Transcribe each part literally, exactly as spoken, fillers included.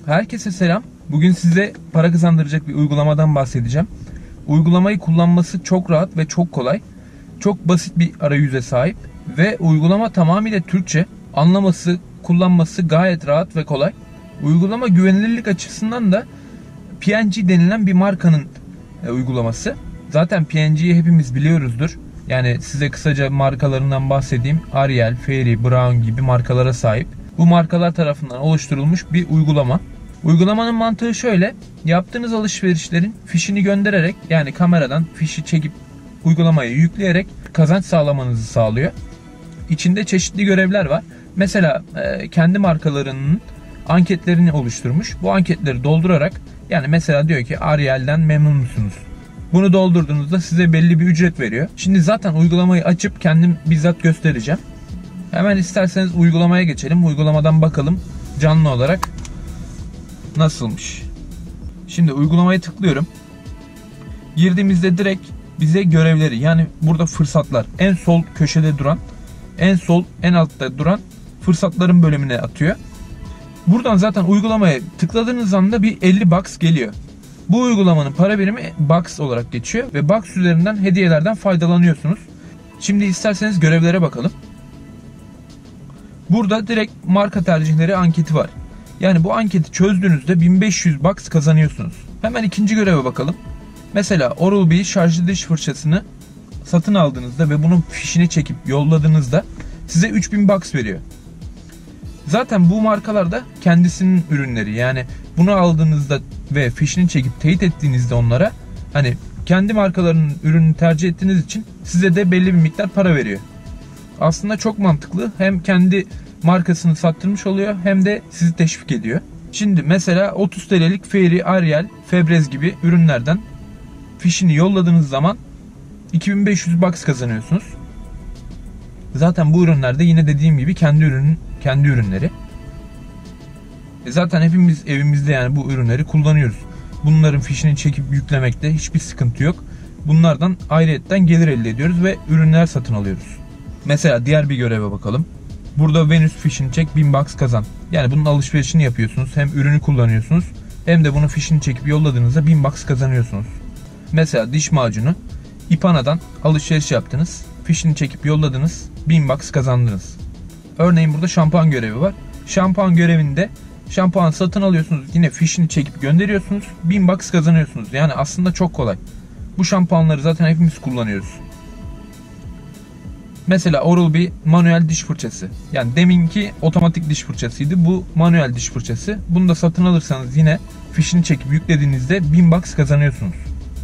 Herkese selam. Bugün size para kazandıracak bir uygulamadan bahsedeceğim. Uygulamayı kullanması çok rahat ve çok kolay. Çok basit bir arayüze sahip ve uygulama tamamıyla Türkçe. Anlaması, kullanması gayet rahat ve kolay. Uygulama güvenilirlik açısından da P N G denilen bir markanın e, uygulaması. Zaten P N G'yi hepimiz biliyoruzdur. Yani size kısaca markalarından bahsedeyim. Ariel, Fairy, Brown gibi markalara sahip. Bu markalar tarafından oluşturulmuş bir uygulama. Uygulamanın mantığı şöyle: yaptığınız alışverişlerin fişini göndererek, yani kameradan fişi çekip uygulamaya yükleyerek kazanç sağlamanızı sağlıyor. İçinde çeşitli görevler var. Mesela e, kendi markalarının anketlerini oluşturmuş. Bu anketleri doldurarak, yani mesela diyor ki Ariel'den memnun musunuz? Bunu doldurduğunuzda size belli bir ücret veriyor. Şimdi zaten uygulamayı açıp kendim bizzat göstereceğim. Hemen isterseniz uygulamaya geçelim. Uygulamadan bakalım canlı olarak nasılmış. Şimdi uygulamaya tıklıyorum. Girdiğimizde direkt bize görevleri, yani burada fırsatlar, en sol köşede duran, en sol en altta duran fırsatların bölümüne atıyor. Buradan zaten uygulamaya tıkladığınız anda bir elli bucks geliyor. Bu uygulamanın para birimi bucks olarak geçiyor ve bucks üzerinden hediyelerden faydalanıyorsunuz. Şimdi isterseniz görevlere bakalım. Burada direkt marka tercihleri anketi var. Yani bu anketi çözdüğünüzde bin beş yüz bucks kazanıyorsunuz. Hemen ikinci göreve bakalım. Mesela Oral-B şarjlı diş fırçasını satın aldığınızda ve bunun fişini çekip yolladığınızda size üç bin bucks veriyor. Zaten bu markalar da kendisinin ürünleri. Yani bunu aldığınızda ve fişini çekip teyit ettiğinizde onlara, hani kendi markalarının ürününü tercih ettiğiniz için size de belli bir miktar para veriyor. Aslında çok mantıklı. Hem kendi markasını sattırmış oluyor hem de sizi teşvik ediyor. Şimdi mesela otuz TL'lik Fairy, Ariel, Febreze gibi ürünlerden fişini yolladığınız zaman iki bin beş yüz bucks kazanıyorsunuz. Zaten bu ürünlerde yine dediğim gibi kendi ürünün kendi ürünleri. E zaten hepimiz evimizde yani bu ürünleri kullanıyoruz. Bunların fişini çekip yüklemekte hiçbir sıkıntı yok. Bunlardan ayrıyetten gelir elde ediyoruz ve ürünler satın alıyoruz. Mesela diğer bir göreve bakalım. Burada Venüs fişini çek, bin bucks kazan. Yani bunun alışverişini yapıyorsunuz. Hem ürünü kullanıyorsunuz hem de bunun fişini çekip yolladığınızda bin bucks kazanıyorsunuz. Mesela diş macunu, Ipana'dan alışveriş yaptınız. Fişini çekip yolladınız, bin bucks kazandınız. Örneğin burada şampuan görevi var. Şampuan görevinde şampuan satın alıyorsunuz. Yine fişini çekip gönderiyorsunuz. bin bucks kazanıyorsunuz. Yani aslında çok kolay. Bu şampuanları zaten hepimiz kullanıyoruz. Mesela Oral-B manuel diş fırçası. Yani deminki otomatik diş fırçasıydı. Bu manuel diş fırçası. Bunu da satın alırsanız yine fişini çekip yüklediğinizde bin bucks kazanıyorsunuz.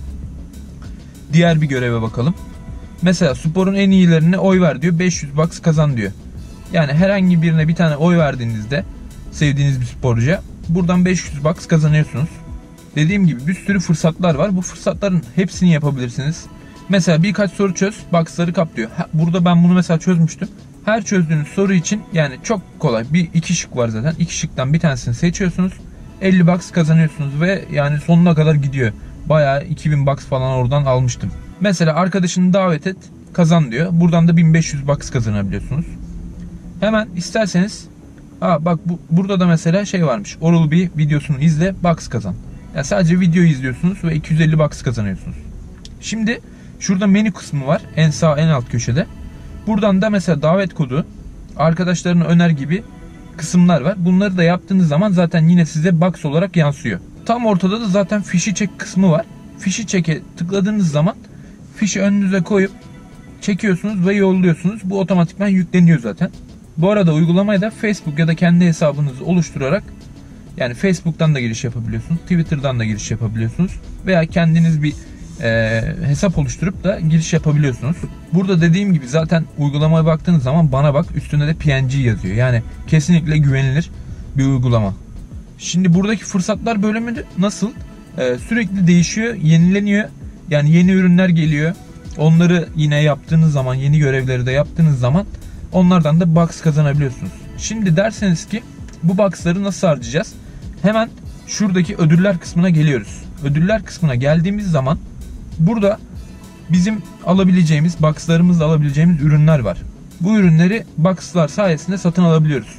Diğer bir göreve bakalım. Mesela sporun en iyilerine oy ver diyor. beş yüz bucks kazan diyor. Yani herhangi birine bir tane oy verdiğinizde, sevdiğiniz bir sporcuya, buradan beş yüz bucks kazanıyorsunuz. Dediğim gibi bir sürü fırsatlar var. Bu fırsatların hepsini yapabilirsiniz. Mesela birkaç soru çöz, bucksları kap diyor. Burada ben bunu mesela çözmüştüm. Her çözdüğünüz soru için, yani çok kolay. Bir iki şık var zaten. İki şıktan bir tanesini seçiyorsunuz. elli bucks kazanıyorsunuz ve yani sonuna kadar gidiyor. Bayağı iki bin bucks falan oradan almıştım. Mesela arkadaşını davet et, kazan diyor. Buradan da bin beş yüz bucks kazanabiliyorsunuz. Hemen isterseniz, aa bak bu, burada da mesela şey varmış. Oral-B videosunu izle, bucks kazan. Yani sadece videoyu izliyorsunuz ve iki yüz elli bucks kazanıyorsunuz. Şimdi şurada menü kısmı var. En sağ en alt köşede. Buradan da mesela davet kodu, arkadaşlarına öner gibi kısımlar var. Bunları da yaptığınız zaman zaten yine size bucks olarak yansıyor. Tam ortada da zaten fişi çek kısmı var. Fişi çeke tıkladığınız zaman fişi önünüze koyup çekiyorsunuz ve yolluyorsunuz. Bu otomatikman yükleniyor zaten. Bu arada uygulamaya da Facebook ya da kendi hesabınızı oluşturarak, yani Facebook'tan da giriş yapabiliyorsunuz, Twitter'dan da giriş yapabiliyorsunuz veya kendiniz bir e, hesap oluşturup da giriş yapabiliyorsunuz. Burada dediğim gibi zaten uygulamaya baktığınız zaman bana bak üstünde de P N G yazıyor. Yani kesinlikle güvenilir bir uygulama. Şimdi buradaki fırsatlar bölümü nasıl? Ee, sürekli değişiyor, yenileniyor. Yani yeni ürünler geliyor. Onları yine yaptığınız zaman, yeni görevleri de yaptığınız zaman onlardan da bucks kazanabiliyorsunuz. Şimdi derseniz ki bu bucksları nasıl harcayacağız? Hemen şuradaki ödüller kısmına geliyoruz. Ödüller kısmına geldiğimiz zaman burada bizim alabileceğimiz, buckslarımızla alabileceğimiz ürünler var. Bu ürünleri buckslar sayesinde satın alabiliyoruz.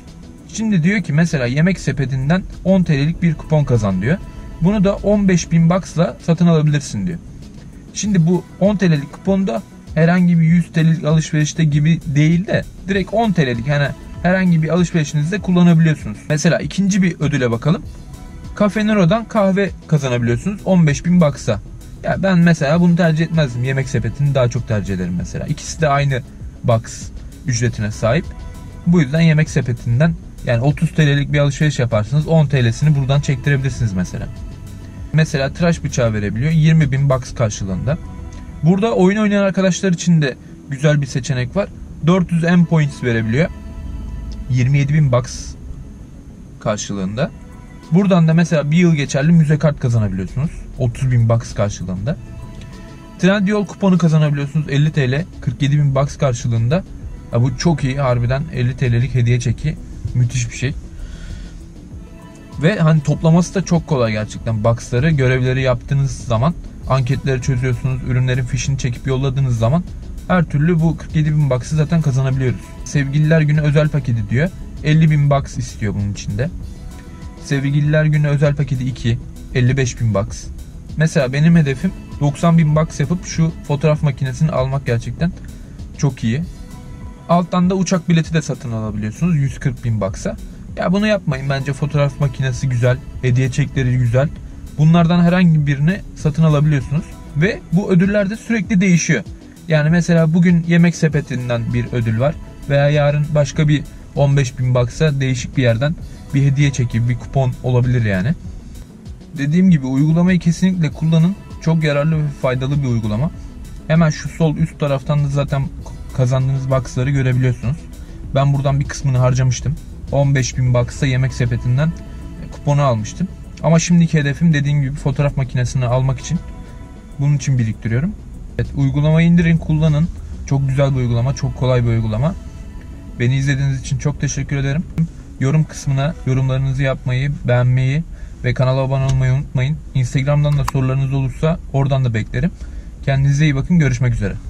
Şimdi diyor ki mesela Yemek Sepeti'nden on T L'lik bir kupon kazan diyor. Bunu da on beş bin Bucks'la satın alabilirsin diyor. Şimdi bu on T L'lik kuponda herhangi bir yüz T L'lik alışverişte gibi değil de direkt on T L'lik, yani herhangi bir alışverişinizde kullanabiliyorsunuz. Mesela ikinci bir ödüle bakalım. Cafe Nero'dan kahve kazanabiliyorsunuz on beş bin Bucks'a. Ya ben mesela bunu tercih etmezdim. Yemek Sepeti'ni daha çok tercih ederim mesela. İkisi de aynı Bucks ücretine sahip. Bu yüzden Yemek Sepeti'nden yani otuz T L'lik bir alışveriş yaparsınız, on T L'sini buradan çektirebilirsiniz mesela. Mesela tıraş bıçağı verebiliyor yirmi bin Bucks karşılığında. Burada oyun oynayan arkadaşlar için de güzel bir seçenek var. dört yüz M Points verebiliyor yirmi yedi bin Bucks karşılığında. Buradan da mesela bir yıl geçerli müze kart kazanabiliyorsunuz otuz bin Bucks karşılığında. Trendyol kuponu kazanabiliyorsunuz elli T L kırk yedi bin Bucks karşılığında. Ya bu çok iyi harbiden, elli T L'lik hediye çeki müthiş bir şey. Ve hani toplaması da çok kolay gerçekten. Bucks'ları, görevleri yaptığınız zaman, anketleri çözüyorsunuz, ürünlerin fişini çekip yolladığınız zaman her türlü bu kırk yedi bin Bucks'ı zaten kazanabiliyoruz. Sevgililer Günü özel paketi diyor. elli bin Bucks istiyor bunun içinde. Sevgililer Günü özel paketi iki, elli beş bin Bucks. Mesela benim hedefim doksan bin Bucks yapıp şu fotoğraf makinesini almak, gerçekten çok iyi. Alttan da uçak bileti de satın alabiliyorsunuz yüz kırk bin Bucks'a. Ya bunu yapmayın, bence fotoğraf makinesi güzel, hediye çekleri güzel. Bunlardan herhangi birini satın alabiliyorsunuz. Ve bu ödüller de sürekli değişiyor. Yani mesela bugün Yemek Sepeti'nden bir ödül var. Veya yarın başka bir on beş bin Bucks'a değişik bir yerden bir hediye çeki, bir kupon olabilir yani. Dediğim gibi uygulamayı kesinlikle kullanın. Çok yararlı ve faydalı bir uygulama. Hemen şu sol üst taraftan da zaten kazandığınız Bucks'ları görebiliyorsunuz. Ben buradan bir kısmını harcamıştım. on beş bin Bucks'a Yemek Sepeti'nden kuponu almıştım. Ama şimdiki hedefim dediğim gibi fotoğraf makinesini almak için. Bunun için biriktiriyorum. Evet, uygulamayı indirin, kullanın. Çok güzel bir uygulama, çok kolay bir uygulama. Beni izlediğiniz için çok teşekkür ederim. Yorum kısmına yorumlarınızı yapmayı, beğenmeyi ve kanala abone olmayı unutmayın. Instagram'dan da sorularınız olursa oradan da beklerim. Kendinize iyi bakın, görüşmek üzere.